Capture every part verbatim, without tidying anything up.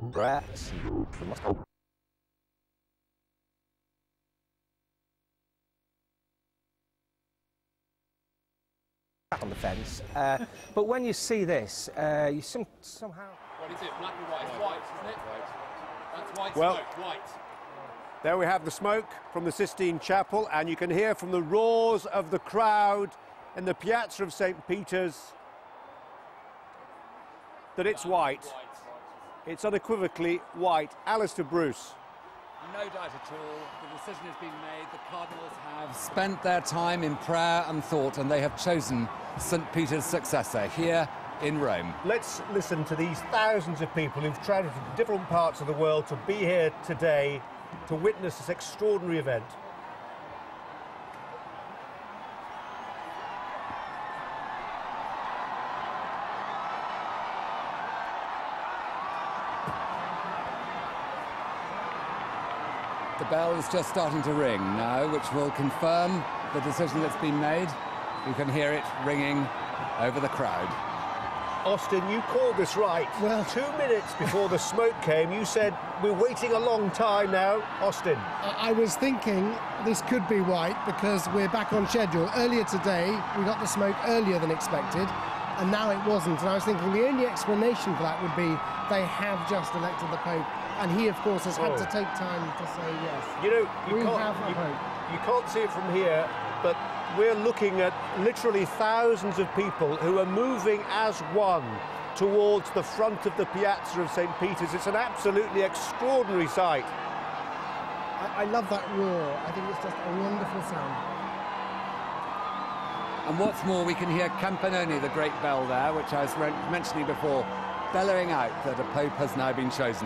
Rats. On the fence, uh, but when you see this, uh, you some, somehow. What is it? Black and white. It's white, isn't it? White. That's white well, smoke. White. There we have the smoke from the Sistine Chapel, and you can hear from the roars of the crowd in the Piazza of Saint Peter's that it's white. white. It's unequivocally white. Alistair Bruce. No doubt at all. The decision has been made. The Cardinals have spent their time in prayer and thought, and they have chosen Saint Peter's successor here in Rome. Let's listen to these thousands of people who've travelled from different parts of the world to be here today to witness this extraordinary event. The bell is just starting to ring now, which will confirm the decision that's been made. You can hear it ringing over the crowd. Austin, you called this right. Well, two minutes before the smoke came, you said, we're waiting a long time now. Austin. I was thinking this could be white because we're back on schedule. Earlier today, we got the smoke earlier than expected, and now it wasn't. And I was thinking the only explanation for that would be they have just elected the Pope, and he, of course, has had oh. to take time to say yes. You know, you we can't, have a you, Pope. You can't see it from here, but we're looking at literally thousands of people who are moving as one towards the front of the Piazza of Saint Peter's. It's an absolutely extraordinary sight. I, I love that roar. I think it's just a wonderful sound. And what's more, we can hear Campanoni, the great bell there, which I was mentioning before, bellowing out that a Pope has now been chosen.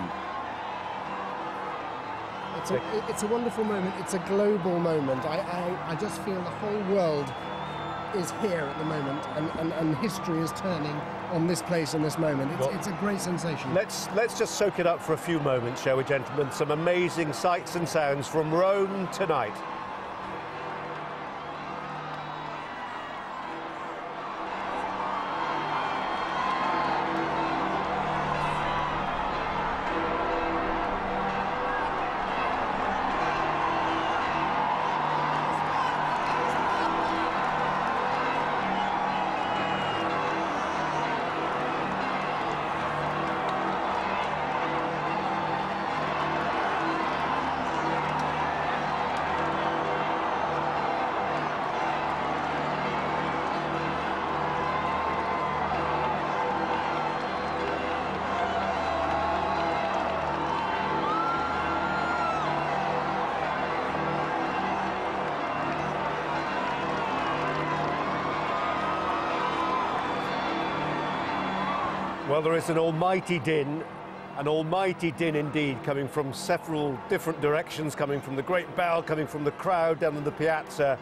It's a, it's a wonderful moment. It's a global moment. I, I, I just feel the whole world is here at the moment, and, and, and history is turning on this place and this moment. It's, well, it's a great sensation. Let's, let's just soak it up for a few moments, shall we, gentlemen? Some amazing sights and sounds from Rome tonight. Well, there is an almighty din, an almighty din indeed, coming from several different directions, coming from the Great Bell, coming from the crowd down in the piazza.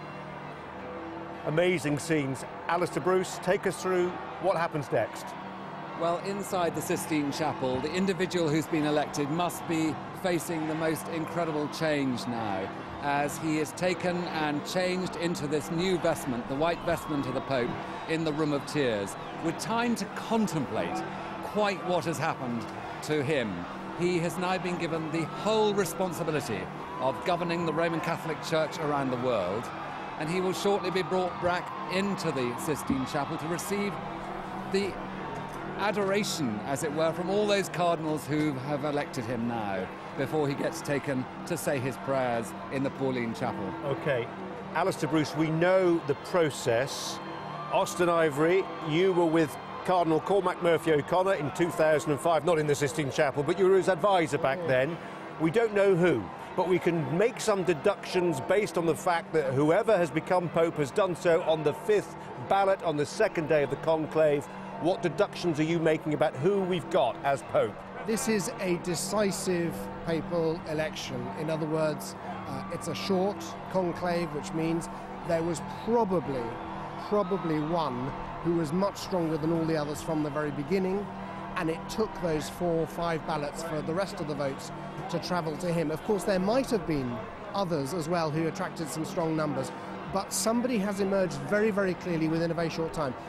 Amazing scenes. Alistair Bruce, take us through what happens next. Well, inside the Sistine Chapel, the individual who's been elected must be facing the most incredible change now, as he is taken and changed into this new vestment, the white vestment of the Pope, in the Room of Tears, with time to contemplate quite what has happened to him. He has now been given the whole responsibility of governing the Roman Catholic Church around the world, and he will shortly be brought back into the Sistine Chapel to receive the adoration, as it were, from all those cardinals who have elected him now, before he gets taken to say his prayers in the Pauline Chapel. OK. Alistair Bruce, we know the process. Austin Ivory, you were with Cardinal Cormac Murphy O'Connor in two thousand five, not in the Sistine Chapel, but you were his advisor back then. We don't know who, but we can make some deductions based on the fact that whoever has become Pope has done so on the fifth ballot on the second day of the conclave. What deductions are you making about who we've got as Pope? This is a decisive papal election. In other words, uh, it's a short conclave, which means there was probably, probably one who was much stronger than all the others from the very beginning, and it took those four or five ballots for the rest of the votes to travel to him. Of course, there might have been others as well who attracted some strong numbers, but somebody has emerged very, very clearly within a very short time.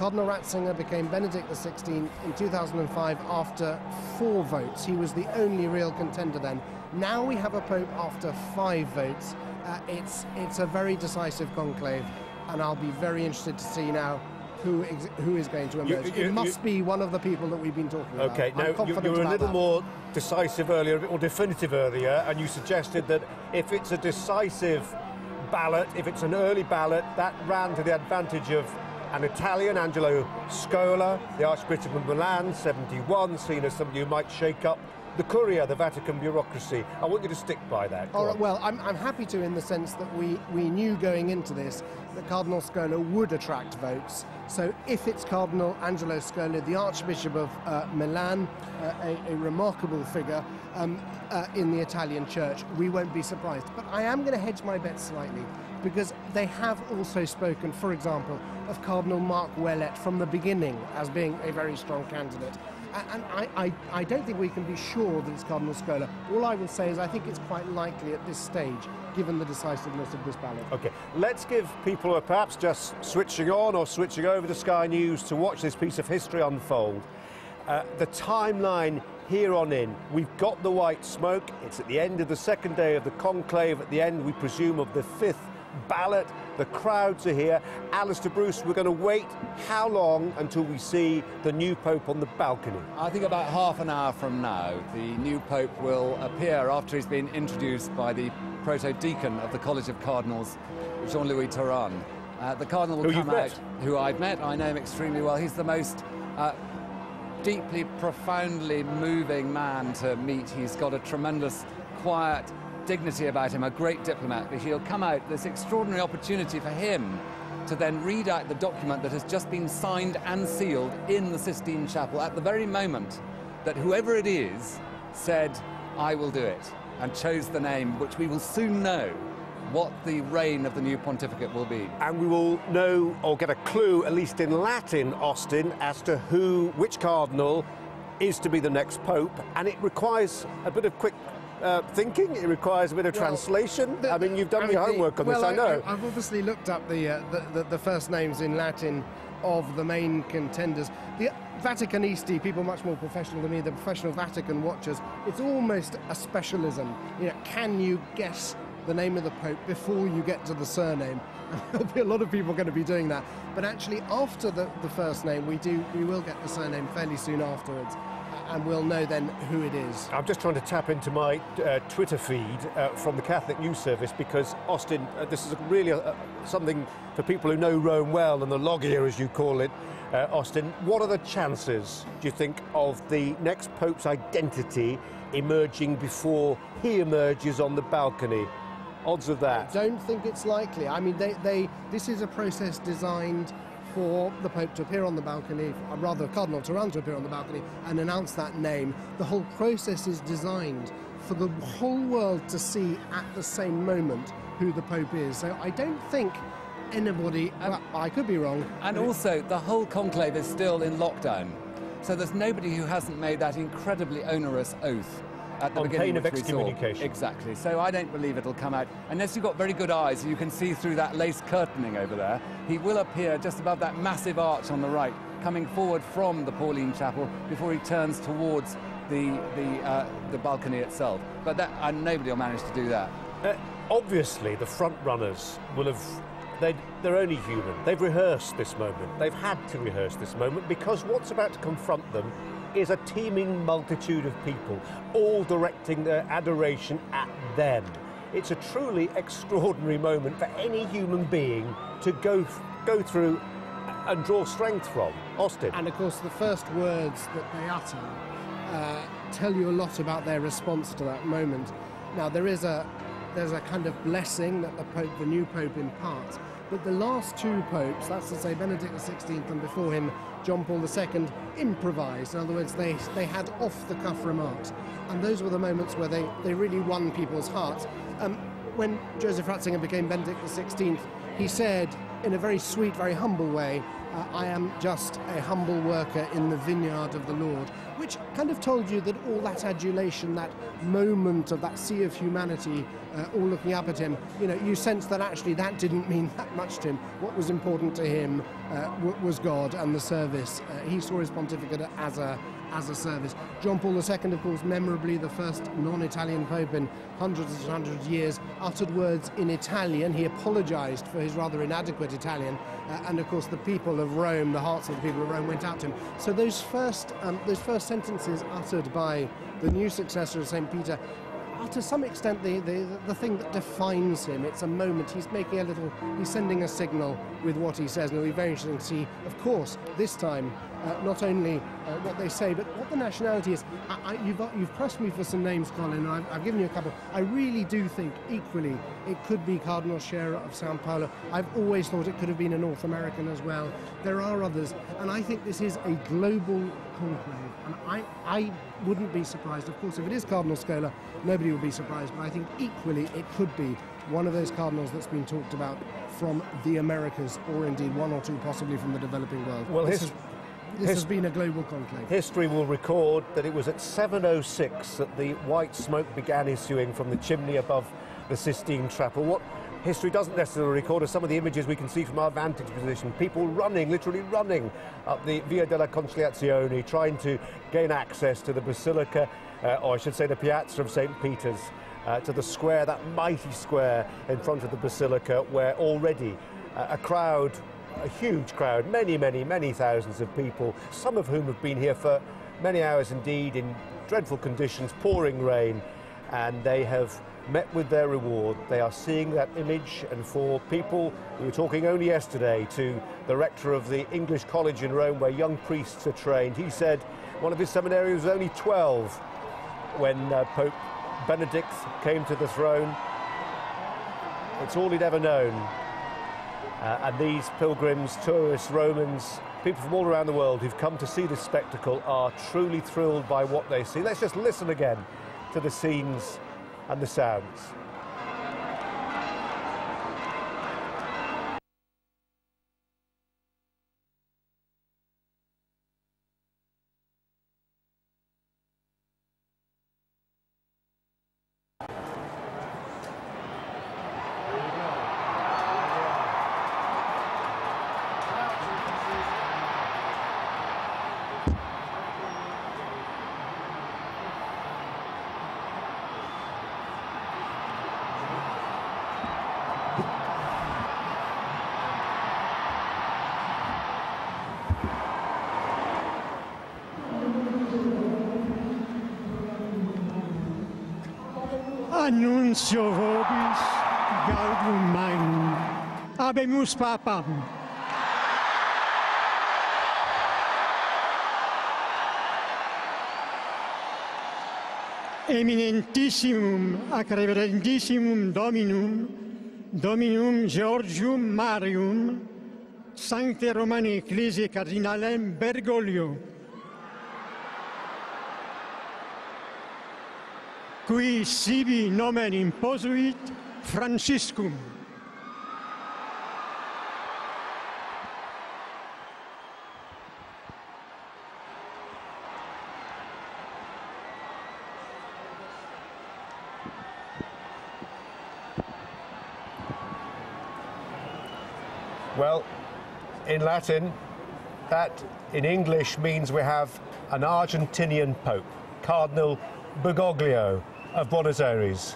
Cardinal Ratzinger became Benedict the sixteenth in two thousand five after four votes. He was the only real contender then. Now we have a pope after five votes. Uh, it's, it's a very decisive conclave, and I'll be very interested to see now who, ex who is going to emerge. You, you, it must you, be one of the people that we've been talking about. Okay, I'm now you, you were a little that. more decisive earlier, a bit more definitive earlier, and you suggested that if it's a decisive ballot, if it's an early ballot, that ran to the advantage of an Italian, Angelo Scola, the Archbishop of Milan, seventy-one, seen as somebody who might shake up the Curia, the Vatican bureaucracy. I want you to stick by that. Go All right, on. well, I'm, I'm happy to, in the sense that we, we knew going into this that Cardinal Scola would attract votes. So if it's Cardinal Angelo Scola, the Archbishop of uh, Milan, uh, a, a remarkable figure um, uh, in the Italian Church, we won't be surprised. But I am going to hedge my bet slightly, because they have also spoken, for example, of Cardinal Mark Ouellet from the beginning as being a very strong candidate. And I, I, I don't think we can be sure that it's Cardinal Scola. All I will say is I think it's quite likely at this stage, given the decisiveness of this ballot. OK, let's give people who are perhaps just switching on or switching over to Sky News to watch this piece of history unfold. Uh, the timeline here on in, we've got the white smoke. It's at the end of the second day of the conclave, at the end, we presume, of the fifth ballot. The crowds are here. Alistair Bruce, we're going to wait how long until we see the new Pope on the balcony? I think about half an hour from now, the new Pope will appear after he's been introduced by the proto-deacon of the College of Cardinals, Jean-Louis Thuram. Uh, the Cardinal will who come you've out, met. who I've met. I know him extremely well. He's the most uh, deeply, profoundly moving man to meet. He's got a tremendous, quiet dignity about him, a great diplomat, but he'll come out, this extraordinary opportunity for him to then read out the document that has just been signed and sealed in the Sistine Chapel at the very moment that whoever it is said, I will do it, and chose the name, which we will soon know what the reign of the new pontificate will be. And we will know, or get a clue, at least in Latin, Austin, as to who, which cardinal is to be the next pope, and it requires a bit of quick Uh, thinking, it requires a bit of Well, translation. the, I mean, you've done I mean, your the, homework on well, this, I know. I, I've obviously looked up the, uh, the, the the first names in Latin of the main contenders. The Vaticanisti, people much more professional than me, the professional Vatican watchers, it's almost a specialism. You know, can you guess the name of the Pope before you get to the surname? There'll be a lot of people going to be doing that. But actually, after the, the first name, we do we will get the surname fairly soon afterwards. And we'll know then who it is. I'm just trying to tap into my uh, Twitter feed uh, from the Catholic News Service, because, Austin, uh, this is really a, a, something for people who know Rome well, and the loggia, as you call it. Uh, Austin, what are the chances, do you think, of the next Pope's identity emerging before he emerges on the balcony? Odds of that? I don't think it's likely. I mean, they, they, this is a process designed for the Pope to appear on the balcony, or rather Cardinal Thuram to appear on the balcony and announce that name. The whole process is designed for the whole world to see at the same moment who the Pope is. So I don't think anybody, well, I could be wrong. And also, the whole conclave is still in lockdown. So there's nobody who hasn't made that incredibly onerous oath at the On beginning, pain of which we saw. excommunication. Exactly. So I don't believe it'll come out. Unless you've got very good eyes, you can see through that lace curtaining over there. He will appear just above that massive arch on the right, coming forward from the Pauline Chapel before he turns towards the the uh, the balcony itself. But that, and nobody will manage to do that. Uh, obviously, the front runners will have. They'd, they're only human. They've rehearsed this moment. They've had to rehearse this moment, because what's about to confront them is a teeming multitude of people, all directing their adoration at them. It's a truly extraordinary moment for any human being to go go through and draw strength from. Austin. And of course, the first words that they utter uh, tell you a lot about their response to that moment. Now, there is a there's a kind of blessing that the Pope, the new Pope, imparts. But the last two popes, that's to say Benedict the sixteenth and before him John Paul the second, improvised. In other words, they, they had off-the-cuff remarks. And those were the moments where they, they really won people's hearts. Um, when Joseph Ratzinger became Benedict the sixteenth, he said in a very sweet, very humble way, uh, I am just a humble worker in the vineyard of the Lord, which kind of told you that all that adulation, that moment of that sea of humanity, uh, all looking up at him, you know, you sense that actually that didn't mean that much to him. What was important to him uh, w was God and the service. Uh, he saw his pontificate as a as a service. John Paul the Second, of course, memorably the first non-Italian pope in hundreds and hundreds of years, uttered words in Italian. He apologized for his rather inadequate Italian, uh, and of course the people of Rome, the hearts of the people of Rome went out to him. So those first, um, those first sentences uttered by the new successor of Saint Peter are to some extent the, the, the thing that defines him. It's a moment. He's making a little, he's sending a signal with what he says, and it'll be very interesting to see, of course, this time, uh, not only uh, what they say, but what the nationality is. I, I, you've, you've pressed me for some names, Colin, and I've, I've given you a couple. I really do think, equally, it could be Cardinal Scherer of Sao Paulo. I've always thought it could have been a North American as well. There are others, and I think this is a global conclave, and I, I wouldn't be surprised. Of course, if it is Cardinal Scola, nobody would be surprised, but I think equally it could be one of those cardinals that's been talked about from the Americas, or indeed one or two possibly from the developing world. Well, this, his, has, this his, has been a global conclave. History will record that it was at seven oh six that the white smoke began issuing from the chimney above the Sistine Chapel. What history doesn't necessarily record are some of the images we can see from our vantage position. People running, literally running up the Via della Conciliazione, trying to gain access to the Basilica, uh, or I should say the Piazza of Saint Peter's, uh, to the square, that mighty square in front of the Basilica, where already uh, a crowd, a huge crowd, many, many, many thousands of people, some of whom have been here for many hours indeed, in dreadful conditions, pouring rain, and they have met with their reward. They are seeing that image, and for people, we were talking only yesterday to the rector of the English College in Rome where young priests are trained. He said one of his seminarians was only twelve when uh, Pope Benedict came to the throne. It's all he'd ever known. Uh, and these pilgrims, tourists, Romans, people from all around the world who've come to see this spectacle are truly thrilled by what they see. Let's just listen again to the scenes and the sounds. Annuncio vobis gaudium magnum. Habemus Papam. Eminentissimum ac reverendissimum Dominum, Dominum Georgium Marium, Sancte Romani Ecclesiae Cardinalem Bergoglio, qui sibi nomen imposuit Franciscum. Well, in Latin, that in English means we have an Argentinian Pope, Cardinal Bergoglio of Buenos Aires.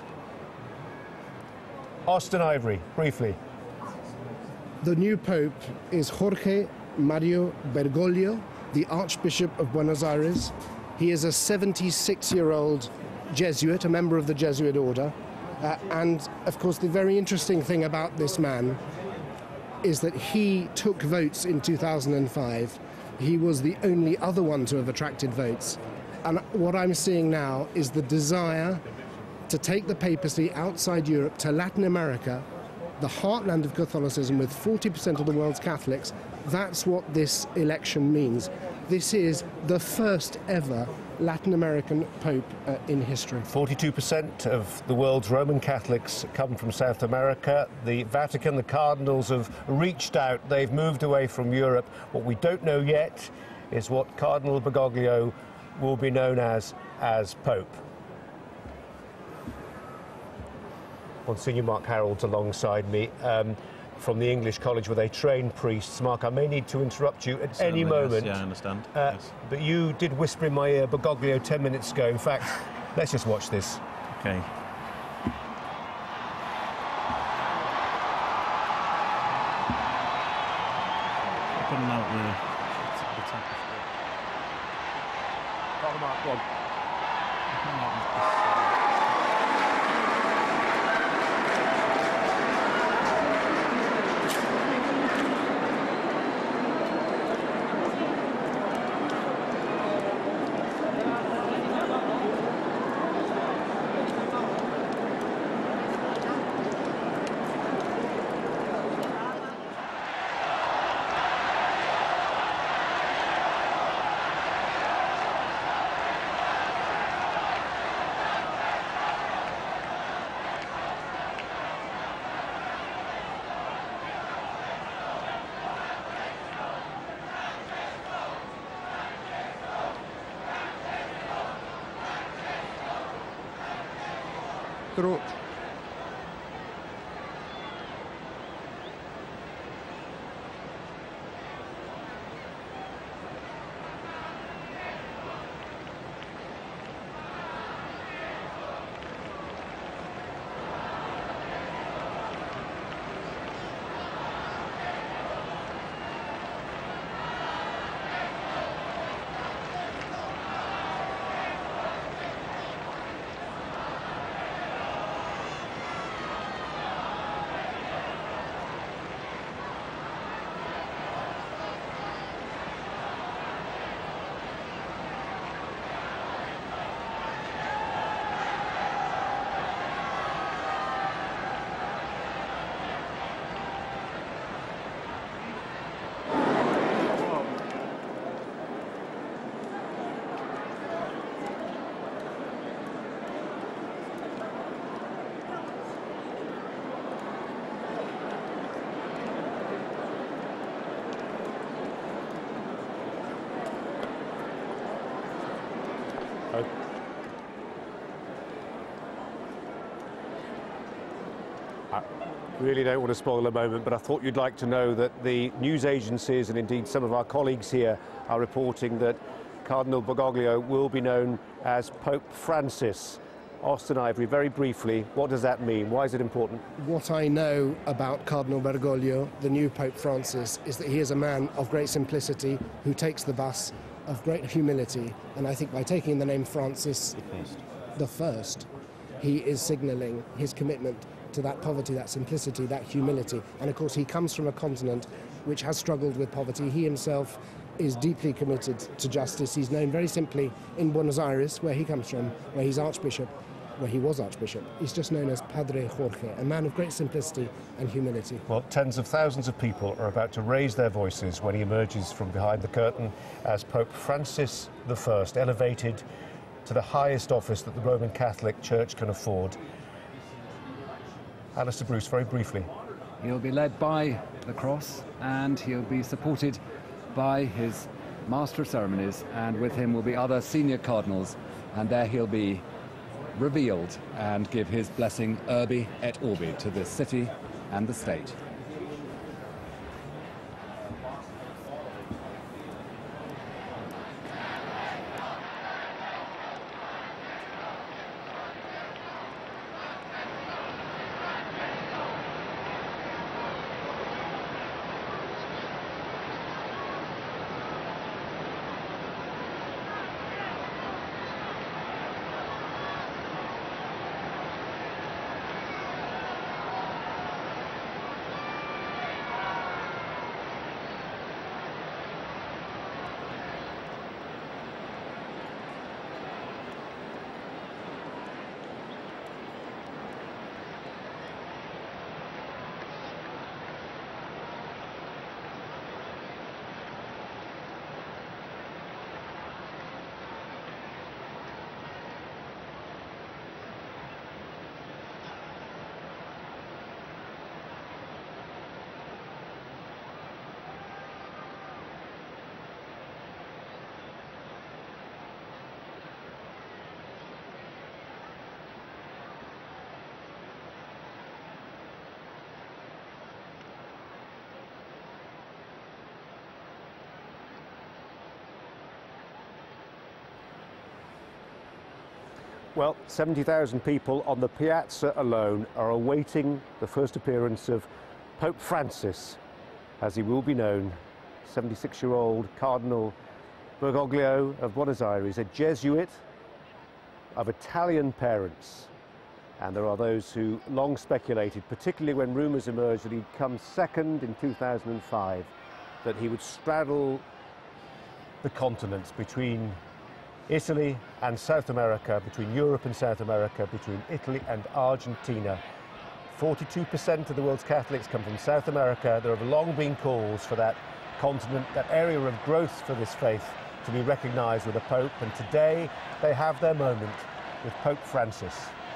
Austin Ivory, briefly. The new Pope is Jorge Mario Bergoglio, the Archbishop of Buenos Aires. He is a seventy-six-year-old Jesuit, a member of the Jesuit order. Uh, and, of course, the very interesting thing about this man is that he took votes in two thousand five. He was the only other one to have attracted votes. And what I'm seeing now is the desire to take the papacy outside Europe to Latin America, the heartland of Catholicism with forty percent of the world's Catholics. That's what this election means. this is the first ever Latin American Pope uh, in history. forty-two percent of the world's Roman Catholics come from South America. The Vatican, the cardinals have reached out. They've moved away from Europe. What we don't know yet is what Cardinal Bergoglio will be known as as Pope. Monsignor Mark Harold's alongside me um, from the English College where they train priests. Mark, I may need to interrupt you at Certainly, any moment. Yes, yeah, I understand. Uh, yes. But you did whisper in my ear Bergoglio ten minutes ago. In fact, let's just watch this. Okay. Put him out there. The top of Father Mark, go on. Through. I really don't want to spoil the moment, but I thought you'd like to know that the news agencies and indeed some of our colleagues here are reporting that Cardinal Bergoglio will be known as Pope Francis. Austin Ivory, very briefly, what does that mean? Why is it important? What I know about Cardinal Bergoglio, the new Pope Francis, is that he is a man of great simplicity who takes the bus, of great humility, and I think by taking the name Francis, the first. the first, he is signalling his commitment to that poverty, that simplicity, that humility. And of course he comes from a continent which has struggled with poverty. He himself is deeply committed to justice. He's known very simply in Buenos Aires, where he comes from, where he's Archbishop, where he was Archbishop. He's just known as Padre Jorge, a man of great simplicity and humility. Well, tens of thousands of people are about to raise their voices when he emerges from behind the curtain as Pope Francis the First, elevated to the highest office that the Roman Catholic Church can afford. Alistair Bruce, very briefly. He'll be led by the cross, and he'll be supported by his Master of Ceremonies, and with him will be other senior cardinals, and there he'll be revealed and give his blessing urbi et orbi to the city and the state. Well, seventy thousand people on the piazza alone are awaiting the first appearance of Pope Francis, as he will be known, seventy-six-year-old Cardinal Bergoglio of Buenos Aires, a Jesuit of Italian parents. And there are those who long speculated, particularly when rumours emerged that he'd come second in two thousand five, that he would straddle the continents between Italy and South America, between Europe and South America, between Italy and Argentina. forty-two percent of the world's Catholics come from South America. There have long been calls for that continent, that area of growth for this faith, to be recognised with a Pope, and today they have their moment with Pope Francis.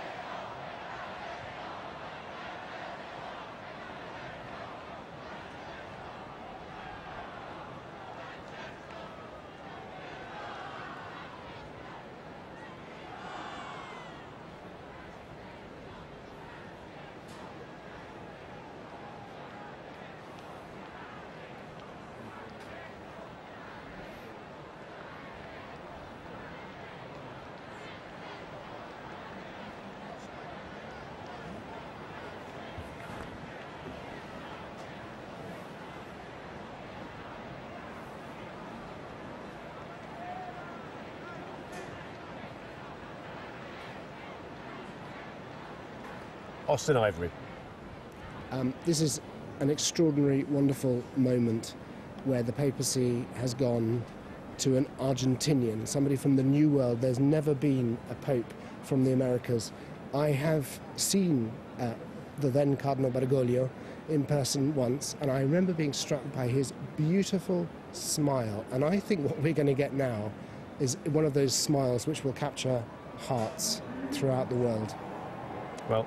Austin Ivory. Um, this is an extraordinary, wonderful moment where the papacy has gone to an Argentinian, somebody from the New World. There's never been a pope from the Americas. I have seen uh, the then Cardinal Bergoglio in person once, and I remember being struck by his beautiful smile. And I think what we're going to get now is one of those smiles which will capture hearts throughout the world. Well,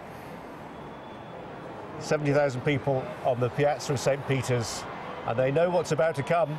seventy thousand people on the Piazza of Saint Peter's, and they know what's about to come.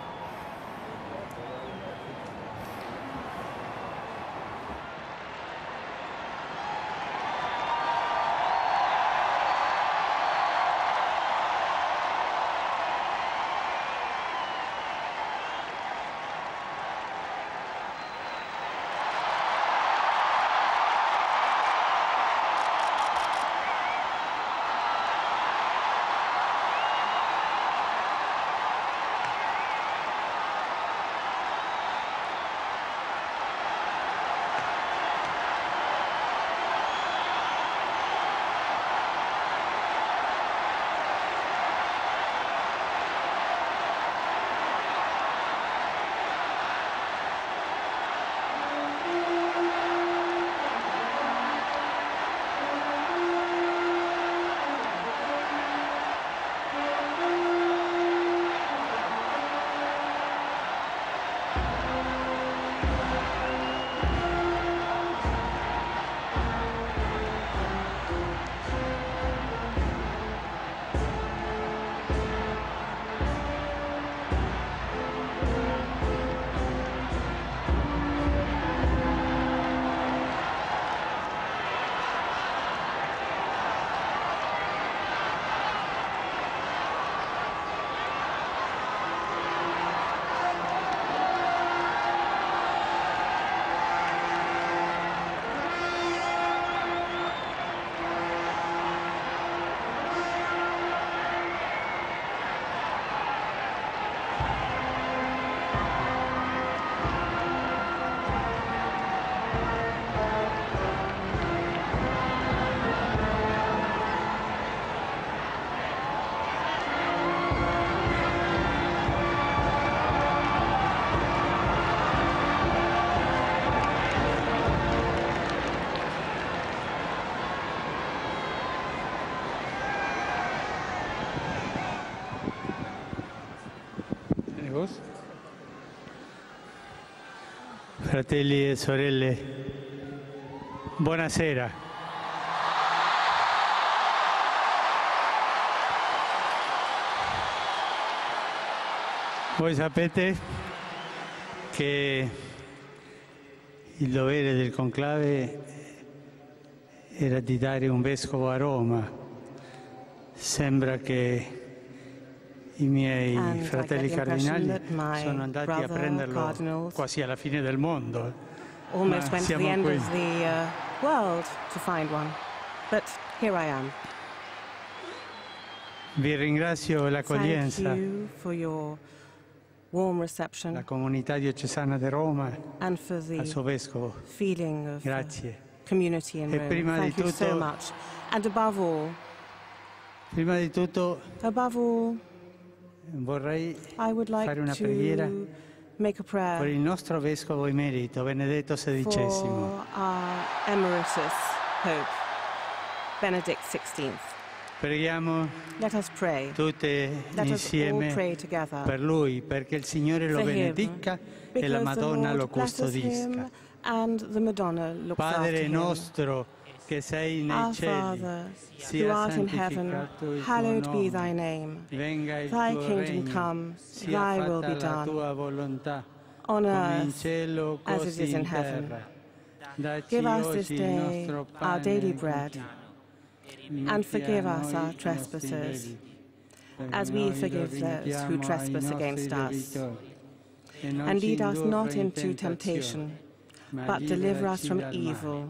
Fratelli e sorelle, buonasera. Voi sapete che il dovere del conclave era di dare un vescovo a Roma. Sembra che i miei fratelli cardinali sono andati a prenderlo quasi alla fine del mondo almost Ma went to the siamo end qui. of the uh, world to find one. But here I am. Vi ringrazio Thank l'accoglienza, you for your warm reception la comunità diocesana di Roma, and for al suo the vescovo. feeling of uh, Grazie. community in E Rome. prima Thank di you so tutto- much. And above all, Prima di tutto above all, vorrei I would like fare una preghiera to make a per prayer il nostro vescovo emerito, Benedetto sedicesimo. for our emeritus Pope, Benedict sixteenth. Preghiamo Let us pray. tutte Let us all insieme pray together per lui, perché il Signore lo for him, benedica e because la the Madonna Lord lo blesses custodisca. him and the Madonna looks after Padre him. nostro che sei nei Our cieli, Father, who sia art in heaven, santificato il tuo hallowed be nome. thy name. Venga il Thy tuo kingdom regno, come, sia thy will fatta be la done, tua volontà, on come in earth cielo as it così is in in heaven. terra. Dacci Give us this oggi il day nostro our pane daily bread, quotidiano. and forgive Metti a us noi our i trespasses, nostri debiti, as we noi forgive those rimettiamo who ai trespass nostri against us. debitori. E non And ci lead us indurre not in into temptation, but deliver us liberaci from dal male. evil.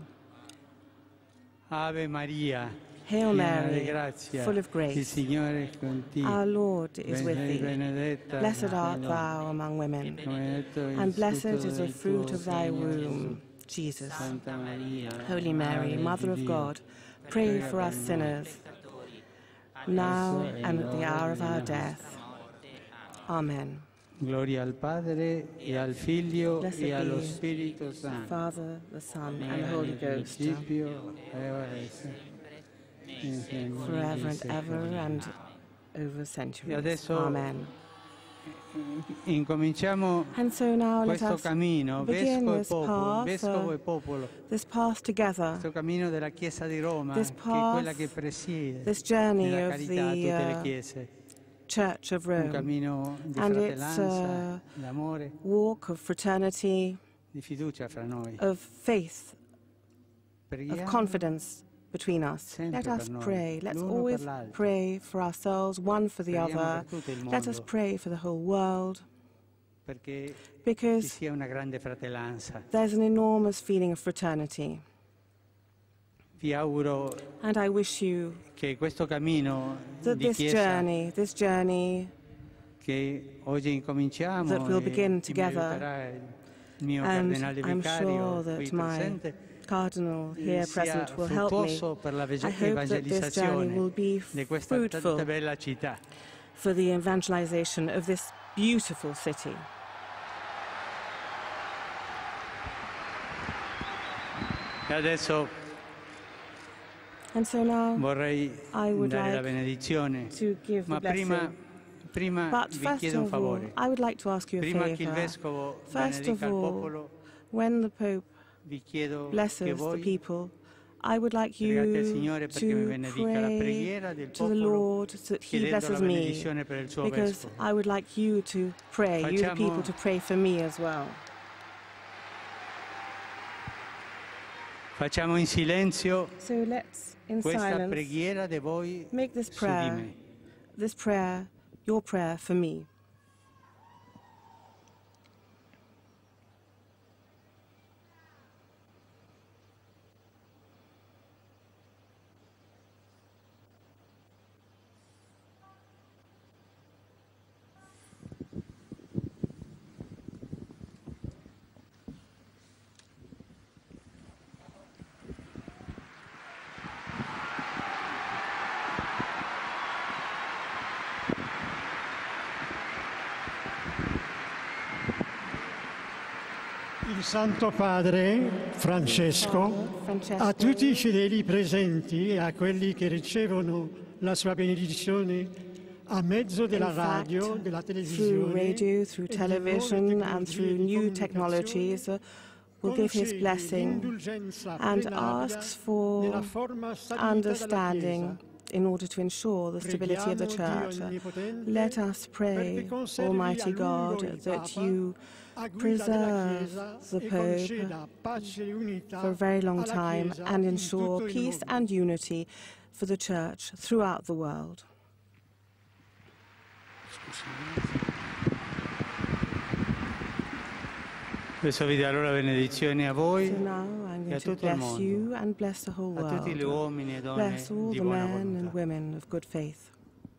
Ave Maria, Hail piena Mary, di grazia, full of il grace, Signore è con te. our Lord is with Sei thee. benedetta Blessed tra art le thou among women, donne, benedetto il and blessed frutto is the del fruit tuo of thy seno, womb, Jesus. Santa Maria, Holy Mary, Mother of God, pray for us sinners, now and at the hour of our death. Amen. Gloria al Padre e al Figlio Blessed e allo be Spirito the Santo. Father, the Son, and the Holy Ghost, Principio e ora e sempre. forever and ever and over E centuries. adesso Amen. incominciamo And so now let questo us cammino, begin vescovo e this popolo, path, vescovo uh, e popolo, this path together, questo cammino della Chiesa di Roma, this che è quella path, che presiede this journey nella of carità a the tutte le uh, chiese. Church of Un Rome, cammino di and it's fratellanza, a d'amore, walk of fraternity, di fiducia fra noi. of faith, of Preghiamo confidence between us. sempre Let us per noi, pray. Let's l'uno per always l'altro. pray for ourselves, one for the Preghiamo other. per tutto il Let us mondo, pray for the whole world, perché ci because sia una grande fratellanza. there's an enormous feeling of fraternity. Vi auguro And I wish you che questo cammino that di this Chiesa journey, this journey che oggi incominciamo that we'll e begin che mi together, aiuterà il mio and cardinale I'm vicario sure qui that my presente, Cardinal here sia present will help me. fruttuoso per la I hope that this journey will evangelizzazione be di questa fruitful tanta bella città. for the evangelization of this beautiful city. E adesso And so now vorrei I would dare la like benedizione, to give the ma prima, blessing. prima But vi first chiedo un of all, favore. I would like to ask you a Prima che il favor. Vescovo First of benedica il all, popolo, when the Pope vi chiedo che blesses the voi people, I would like pregate il you Signore perché mi to benedica la pray preghiera del to the popolo, Lord so that He chiedendo la blesses me, benedizione per il suo because Vescovo. I would like you to pray, you the Facciamo- people, to pray for me as well. Facciamo in silenzio So let's, in questa silence, preghiera di voi make this su di prayer, me. this prayer, your prayer for me. Il Santo Padre Francesco, Francesco, a tutti i fedeli presenti e a quelli che ricevono la sua benedizione a mezzo della in fact, radio, della through televisione radio, through e di nuove television, and tecnologie through di new comunicazione, technologies, uh, will give his concede blessing l'indulgenza and plenaria asks for nella forma stabilita dalla understanding Chiesa. in order to ensure the stability of the Preghiamo Dio Church. Onnipotente Let us pray, perché conservi Almighty a lungo God, il that Papa you a guida della preserve Chiesa the e Pope conceda pace e unità for a very long alla time Chiesa and in ensure tutto il peace mondo. and unity for the Church throughout the world. Adesso vi darò la benedizione a voi So now I'm e a going to tutto il bless mondo, you and bless the whole a tutti gli world. uomini e donne Bless all di the buona men and volontà. women of good faith.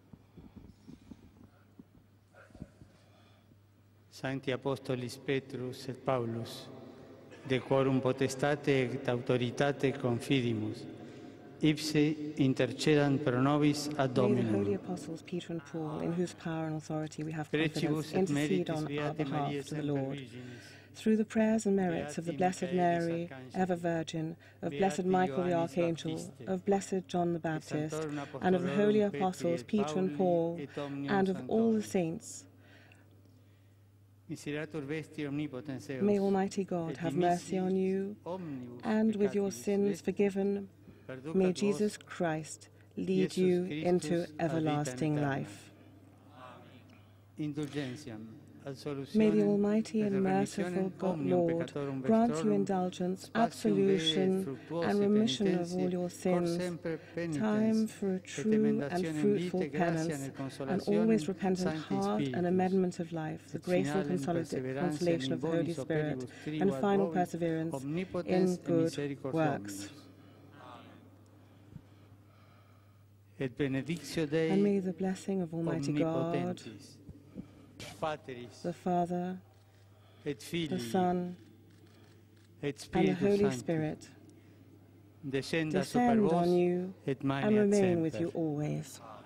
Sancti Apostolis Petrus et Paulus, de quorum potestate et autoritate confidimus, ipse intercedant pro nobis ad May the holy Dominum. apostles Peter and Paul, in whose power and authority we have Precibus confidence, et intercede meritis on our Beate Mariae behalf to the Semper Lord. Virginis, Through the prayers and merits of the Beati Blessed Michaelis Mary, Archangelis, ever Virgin, of Beati Blessed Michael the Ioannis Archangel, Baptiste, of Blessed John the Baptist, Sanctorum and of the holy Apostolorum Petri apostles et Peter and Pauli Paul, et omnium and of all the sanctorum. saints. Miseratur vesti omnipotens Deus, May Almighty God et have mercy on you, omnibus and with your peccatis sins vesti, forgiven, perducat may vos Jesus Christ lead Jesus you Christus into ad vitam everlasting aeterna. life. Indulgentiam, absolutionem, May the Almighty et and remissionem merciful God, omnium Lord peccatorum grant you vextorum, indulgence, spatium vere et absolution, fructuosae and remission of all penitentiae, your cor sins, semper penitens, time for a et true and emendationem fruitful vitae, gratiam penance, et and consolationem always repentant Sancti heart Spiritus, and amendment of life, the et grace and finalem consolid- perseverantiam consolation in of the Holy bonis Spirit, operibus and tribuat final vobis, perseverance in omnipotens et good misericordiae works. Dominus. Et benedictio Dei And may the blessing of Almighty God, omnipotentis, Pateris, the Father, et Filii, the Son, et and the Spiritus Holy Sancti, Spirit descenda super descend vos on you et and magnat remain with semper. you always.